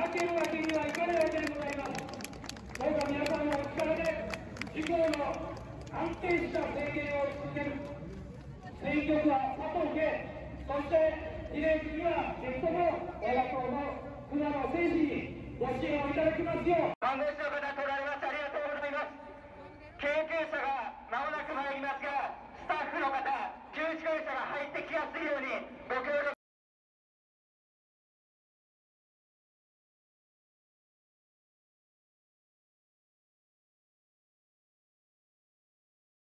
けるわけにはいかないわけでございます。どうか皆さんのお力で地方の安定した政権を続ける。選挙区は佐藤家、そして比例区にはぜひとも我が党の船野誠司にご支援をいただきますよう。看護師の方来られます。ありがとうございます。救急車が間もなく参りますが、スタッフの方、救急車が入ってきやすいようにご協力